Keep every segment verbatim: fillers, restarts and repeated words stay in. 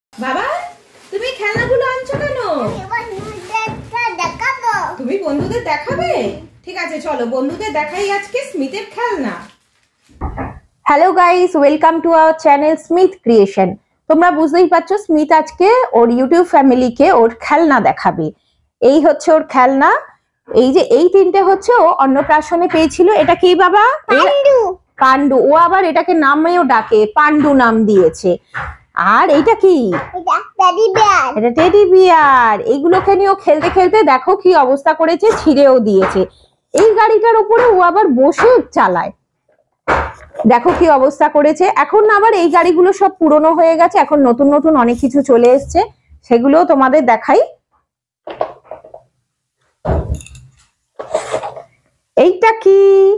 বাবা তুমি খেলনাগুলো আনছো কেন? তুমি বন্ধুদের দেখাবে? ঠিক আছে চলো বন্ধুদের দেখাই আজকে স্মিথের খেলনা। Hello guys, welcome to our channel Smith creation. তোমরা বুঝতেই পারছো স্মিথ আজকে ওর ইউটিউব ফ্যামিলিকে ওর খেলনা দেখাবে। এই হচ্ছে ওর খেলনা। এই যে এই তিনটে হচ্ছে ও অন্নপ্রাশনে পেয়েছিল। এটা কি বাবা? পান্ডু। পান্ডু। ও আবার এটাকে নামেও ডাকে, পান্ডু নাম দিয়েছে। আর এইটা কি? এটা টেডি বিয়ার। এটা টেডি বিয়ার। এইগুলোকে নিয়ে ও খেলতে খেলতে দেখো কি অবস্থা করেছে, ছিঁড়েও দিয়েছে। এই গাড়িটার উপরে ও আবার বসে চালায়, দেখো কি অবস্থা করেছে। এখন আবার এই গাড়িগুলো সব পুরনো হয়ে গেছে, এখন নতুন নতুন অনেক কিছু চলে এসছে, সেগুলো তোমাদের দেখাই। এইটা কি?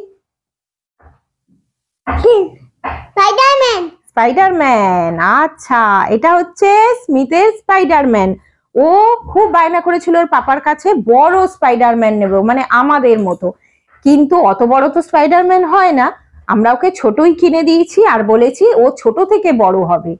স্পাইডারম্যান। স্পাইডারম্যান, আচ্ছা এটা হচ্ছে স্মিথের স্পাইডারম্যান। ও খুব বায়না করেছিল ওর পাপার কাছে বড় স্পাইডারম্যান নেব, মানে আমাদের মতো, কিন্তু অত বড় তো স্পাইডারম্যান হয় না, আমরা ওকে ছোটই কিনে দিয়েছি আর বলেছি ও ছোট থেকে বড় হবে।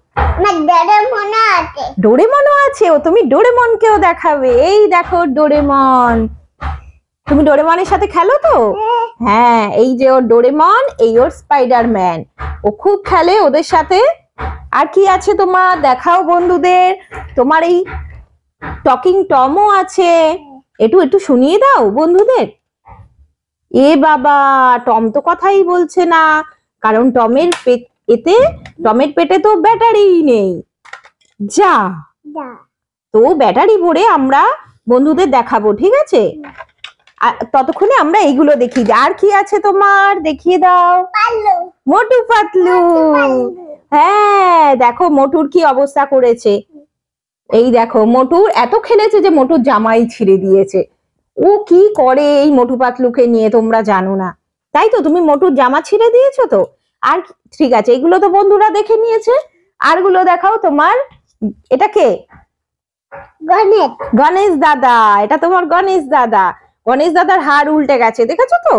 ডোরেমনও আছে। ও তুমি ডোরেমনকেও দেখাবে। এই দেখো ডোরেমন। তুমি ডোরেমনের সাথে খেলো তো? হ্যাঁ, এই যে ওর ডোরেমন, এই ওর স্পাইডারম্যান। ও খুব খেলে ওদের সাথে। আর কি আছে তোমার দেখাও বন্ধুদের। তোমার এই টকিং টমও আছে, একটু একটু শুনিয়ে দাও বন্ধুদের। এ বাবা, টম তো কথাই বলছে না, কারণ টমের এতে টমের পেটে তো ব্যাটারি নেই। যা, তো ব্যাটারি ভরে আমরা বন্ধুদের দেখাবো, ঠিক আছে? ততক্ষণে আমরা এইগুলো দেখি। আর কি আছে তোমার দেখিয়ে দাও। মোটু পাতলু। হ্যাঁ দেখো মোটুর কি অবস্থা করেছে। এই দেখো মোটুর এত খেলেছে যে মোটুর জামাই ছিঁড়ে দিয়েছে। ও কি করে এই মোটু পাতলুকে নিয়ে তোমরা জানো না, তাই তো? তুমি মোটুর জামা ছিঁড়ে দিয়েছো তো। আর ঠিক আছে, এগুলো তো বন্ধুরা দেখে নিয়েছে। আরগুলো দেখাও তোমার। এটা কে? গণেশ। গণেশ দাদা। এটা তোমার গণেশ দাদা। গণেশ দাদার হাড় উল্টে গেছে, দেখেছো তো?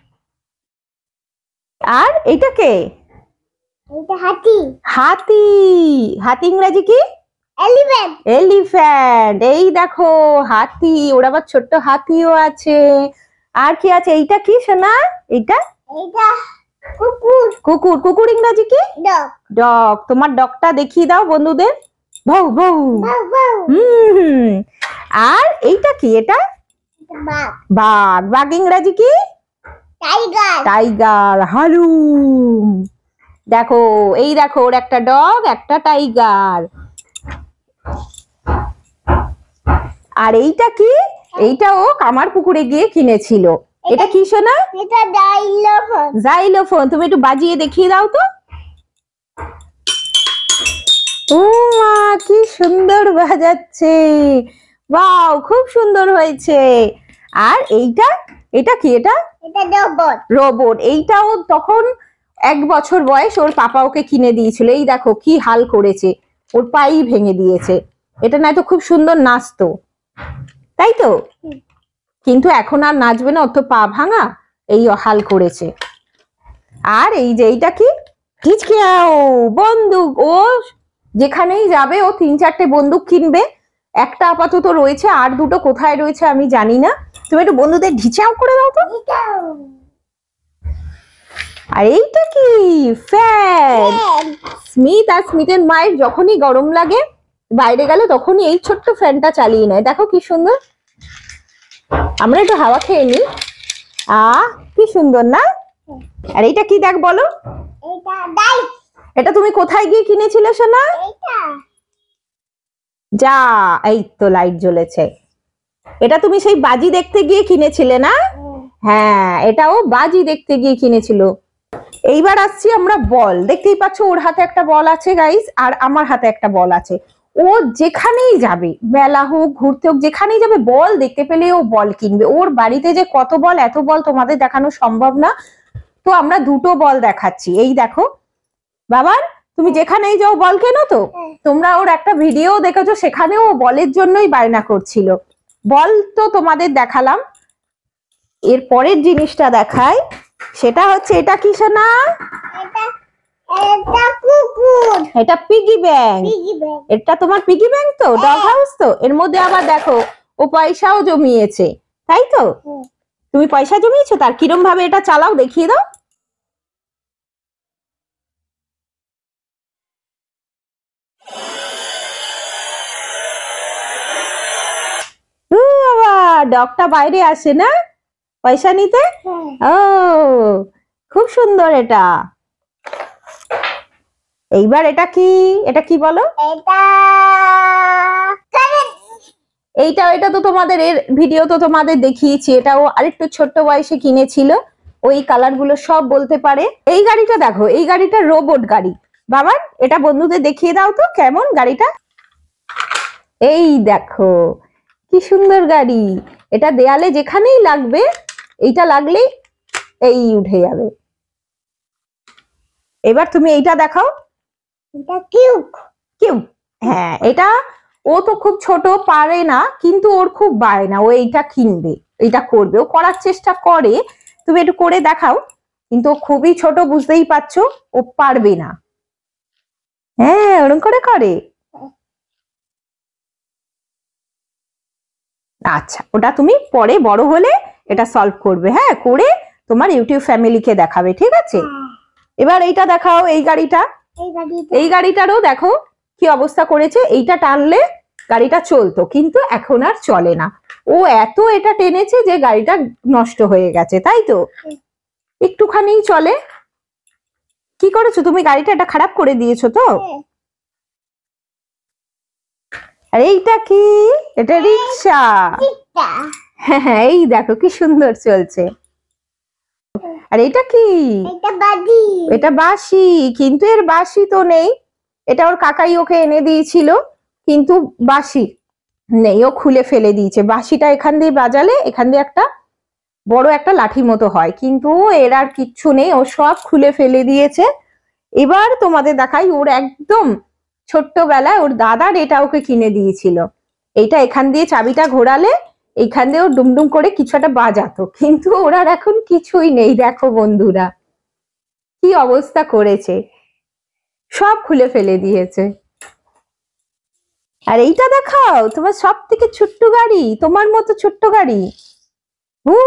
আর এইটা কে? এটা হাতি। হাতি। হাতি ইংরেজি কি? এলিফ্যান্ট। এলিফ্যান্ট। এই দেখো হাতি, ওর আবার ছোট্ট হাতিও আছে। আর কি আছে? এইটা কি সোনা? এইটা এইটা কুকুর। কুকুর। কুকুর ইংরেজি কি? ডগ। ডগ। তোমার ডগটা দেখিয়ে দাও বন্ধুদের। বউ বউ। হুম। আর এইটা কি? এটা বাঘ। বাঘ। বাঘ ইংরেজি কি? টাইগার। টাইগার। হালুম। দেখো এই দেখো ওর একটা ডগ, একটা টাইগার। আর এইটা কি? এইটাও কামার পুকুরে গিয়ে কিনেছিল। এটা কি সোনা? এটা জাইলোফোন। জাইলোফোন। তুমি একটু বাজিয়ে দেখিয়ে দাও তো। ও মা, কি সুন্দর বাজাচ্ছে। ওয়াও, খুব সুন্দর হয়েছে। আর এইটা? এটা কি? এটা এটা রোবট। রোবট। এইটাও তখন এক বছর বয়স, ওর পাপা ওকে কিনে দিয়েছিল। এই দেখো কি হাল করেছে, ওর পাই ভেঙে দিয়েছে। এটা নয়তো খুব সুন্দর নাচতো, তাই তো? কিন্তু এখন আর নাচবে না, ওর তো পা ভাঙা, এই হাল করেছে। আর এই যে এইটা কি? বন্দুক। ও যেখানেই যাবে ও তিন চারটে বন্দুক কিনবে। একটা আপাতত রয়েছে, আর দুটো কোথায় রয়েছে আমি জানি না। তুমি একটু বন্ধুদের ঢিচাও করে দাও তো। আর এইটা কি? ফ্যান। স্মিথ আর স্মিথের মায়ের যখনই গরম লাগে বাইরে গেলে তখনই এই ছোট্ট ফ্যানটা চালিয়ে নেয়। দেখো কি সুন্দর। আমরা একটু হাওয়া খেয়ে নি। আহ কি সুন্দর না? আর এইটা কি দেখ বলো? এটা তুমি কোথায় গিয়ে কিনেছিলে সোনা? যা, এই তো লাইট জ্বলেছে। এটা তুমি সেই বাজি দেখতে গিয়ে কিনেছিলে না? হ্যাঁ, এটাও বাজি দেখতে গিয়ে কিনেছিল। এইবার আসছি আমরা বল। দেখতেই পাচ্ছ ওর হাতে একটা বল আছে গাইস, আর আমার হাতে একটা বল আছে। ও যেখানেই যাবে, মেলা হোক, ঘুরতে হোক, যেখানেই যাবে বল দেখতে পেলে ও বল কিনবে। ওর বাড়িতে যে কত বল, এত বল তোমাদের দেখানো সম্ভব না, তো আমরা দুটো বল দেখাচ্ছি। এই দেখো বাবার, তুমি যেখানেই যাও বল কেনো তো। তোমরা ওর একটা ভিডিও দেখেছো, সেখানেও ও বলের জন্যই বায়না করছিল। বল তো তোমাদের দেখালাম। এর পরের জিনিসটা দেখাই, সেটা হচ্ছে এটা কি সোনা? এটা কুকুর, এটা পিগি ব্যাংক। এটা তোমার পিগি ব্যাংক তো, ডগ হাউস তো। এর মধ্যে আবার দেখো ও পয়সাও জমিয়েছে, তাই তো? তুমি পয়সা জমিয়েছো, তার কিরম ভাবে এটা চালাও দেখিয়ে দাও। বাবা, ডগটা বাইরে আসে না পয়সা নিতে? ও খুব সুন্দর এটা। এইবার এটা কি, এটা কি বলো? এটা এইটা এটা তো তোমাদের এর ভিডিও তো তোমাদের দেখিয়েছি। এটাও আরেকটু ছোট্ট বয়সে কিনেছিল, ওই কালার গুলো সব বলতে পারে। এই গাড়িটা দেখো, এই গাড়িটা রোবট গাড়ি। বাবার এটা বন্ধুদের দেখিয়ে দাও তো কেমন গাড়িটা। এই দেখো কি সুন্দর গাড়ি। এটা দেয়ালে যেখানেই লাগবে, এইটা লাগলেই এই উঠে যাবে। এবার তুমি এইটা দেখাও। এটা কিউব কিউব, হ্যাঁ এটা ও তো খুব ছোট, পারে না, কিন্তু ওর খুব বায়না, ও এইটা কিনবে, এইটা করবে, ও করার চেষ্টা করে। তুমি একটু করে দেখাও, কিন্তু ও খুবই ছোট, বুঝতেই পারছো, ও পারবে না। হ্যাঁ ওরকম করে করে। আচ্ছা ওটা তুমি পরে বড় হলে এটা সলভ করবে, হ্যাঁ, করে তোমার ইউটিউব ফ্যামিলিকে দেখাবে, ঠিক আছে? এবার এইটা দেখাও, এই গাড়িটা। এই গাড়িটারও দেখো কি অবস্থা করেছে। এইটা টানলে গাড়িটা চলতো, কিন্তু এখন আর চলে না। ও এত এটা টেনেছে যে গাড়িটা নষ্ট হয়ে গেছে, তাই তো? একটুখানি চলে। কি করেছো তুমি, গাড়িটা এটা খারাপ করে দিয়েছো তো? আর এইটা কি? এটা রিক্সা। হ্যাঁ হ্যাঁ, এই দেখো কি সুন্দর চলছে। আর এটা কি? এটা বাঁশি। এটা বাঁশি, কিন্তু এর বাঁশি তো নেই। এটা ওর কাকাই ওকে এনে দিয়েছিল, কিন্তু বাঁশি নেই, ও খুলে ফেলে দিয়েছে। বাঁশিটা এখান দিয়ে বাজালে এখান দিয়ে একটা বড় একটা লাঠি মতো হয়, কিন্তু এর আর কিচ্ছু নেই, ও সব খুলে ফেলে দিয়েছে। এবার তোমাদের দেখাই, ওর একদম ছোট্টবেলায় ওর দাদার এটা ওকে কিনে দিয়েছিল। এইটা এখান দিয়ে চাবিটা ঘোরালে এইখান দিয়ে ও ডুমডুম করে কিছু একটা বাজাতো, কিন্তু ওর আর এখন কিছুই নেই। দেখো বন্ধুরা কি অবস্থা করেছে, সব খুলে ফেলে দিয়েছে। আর এইটা দেখাও, তোমার সব থেকে ছোট্ট গাড়ি, তোমার মতো ছোট্ট গাড়ি। উ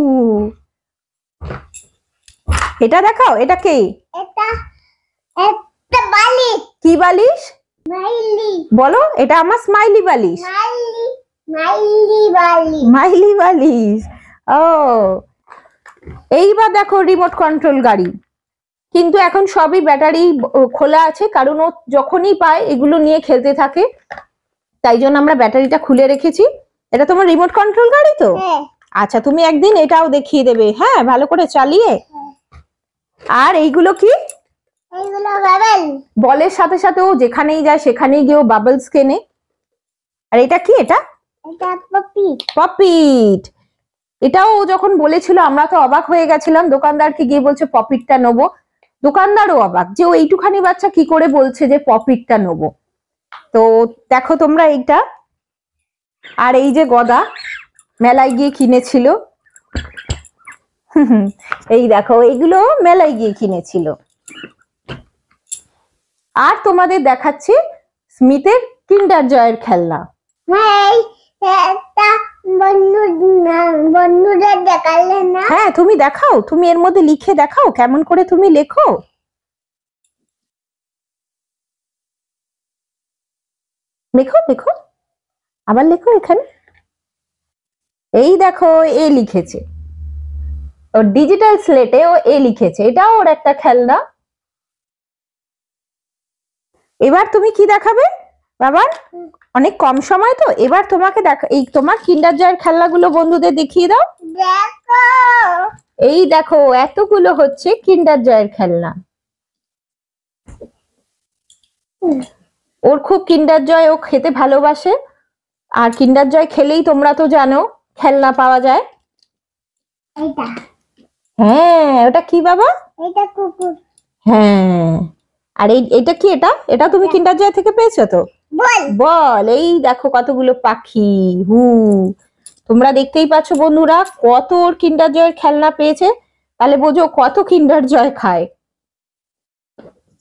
এটা দেখাও, এটা কি? এটা একটা বালিশ। কি বালিশ? মাইলি। বলো, এটা আমার স্মাইলি বালিশ। মাইলি মাইলি বালিশ। মাইলি বালিশ। ও এইবার দেখো রিমোট কন্ট্রোল গাড়ি, কিন্তু এখন সবই ব্যাটারি খোলা আছে, কারণ ও যখনই পায় এগুলো নিয়ে খেলতে থাকে, তাই জন্য আমরা ব্যাটারিটা খুলে রেখেছি। এটা তোমার রিমোট কন্ট্রোল গাড়ি তো? আচ্ছা তুমি একদিন এটাও দেখিয়ে দেবে, হ্যাঁ, ভালো করে চালিয়ে। আর এইগুলো কি? এইগুলো বাবল। বলের সাথে সাথে ও যেখানেই যায় সেখানেই গিয়ে ও বাবলস কেনে। আর এটা কি? এটা এটা পপিট। পপিট। এটাও ও যখন বলেছিল আমরা তো অবাক হয়ে গেছিলাম, দোকানদারকে গিয়ে বলছে পপিটটা নেবো। দোকানদারও অবাক যে ও এইটুখানি বাচ্চা কি করে বলছে যে পপিটটা নেবো। তো দেখো তোমরা এইটা। আর এই যে গদা মেলায় গিয়ে কিনেছিল, এই দেখো এইগুলো মেলায় গিয়ে কিনেছিল। আর তোমাদের দেখাচ্ছি স্মিথের কিন্ডার জয়ের খেলনা। বন্ধুদের দেখালে না? হ্যাঁ তুমি দেখাও, তুমি এর মধ্যে লিখে দেখাও কেমন করে তুমি লেখো। লেখো লেখো, আবার লেখো এখানে। এই দেখো এ লিখেছে, ওর ডিজিটাল স্লেটে ও এ লিখেছে, এটাও ওর একটা খেলনা। এবার তুমি কি দেখাবে বাবা? অনেক কম সময় তো, এবার তোমাকে দেখা, এই তোমার কিন্ডার জয়ের খেলনাগুলো বন্ধুদের দেখিয়ে দাও। দেখো এই দেখো এতগুলো হচ্ছে কিন্ডার জয়ের খেলনা। ওর খুব কিন্ডার জয় ও খেতে ভালোবাসে, আর কিন্ডার জয় খেলেই তোমরা তো জানো খেলনা পাওয়া যায়। এটা হ্যাঁ ওটা কি বাবা? এটা কুকুর। হ্যাঁ আর এই এটা কি? এটা এটা তুমি কিন্ডার জয় থেকে পেয়েছো তো? বল। বল। এই দেখো কতগুলো পাখি। হু তোমরা দেখতেই পাচ্ছ বন্ধুরা কত ওর কিন্ডার জয়ের খেলনা পেয়েছে, তাহলে বোঝো কত কিন্ডার জয় খায়।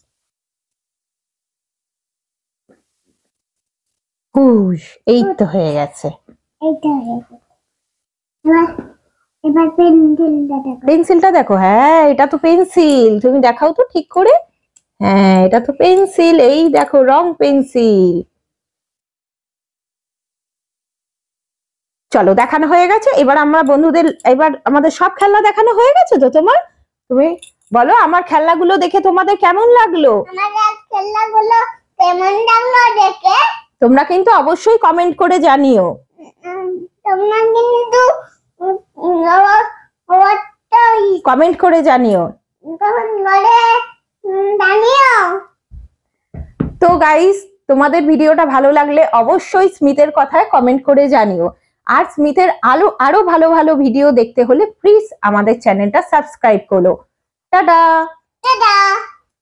হুশ, এই তো হয়ে গেছে। এইটা হয়ে গেছে। এবার এবার পেন্সিলটা দেখো। পেন্সিলটা দেখো, হ্যাঁ এটা তো পেন্সিল, তুমি দেখাও তো ঠিক করে। হ্যাঁ এটা তো পেন্সিল, এই দেখো রং পেন্সিল। চলো দেখানো হয়ে গেছে, এবার আমরা বন্ধুদের, এবার আমাদের সব খেলনা দেখানো হয়ে গেছে তো তোমার। তুমি বলো আমার খেলনাগুলো দেখে তোমাদের কেমন লাগলো। আমাদের খেলনাগুলো কেমন লাগলো দেখে তোমরা কিন্তু অবশ্যই কমেন্ট করে জানিও। উম, তোমরা কিন্তু কমেন্ট করে জানিও। জানিও। তো গাইস, তোমাদের ভিডিওটা ভালো লাগলে অবশ্যই স্মিথের কথায় কমেন্ট করে জানিও। আর স্মিথের আরো আরো ভালো ভালো ভিডিও দেখতে হলে প্লিজ আমাদের চ্যানেলটা সাবস্ক্রাইব করো। টাটা। টাটা।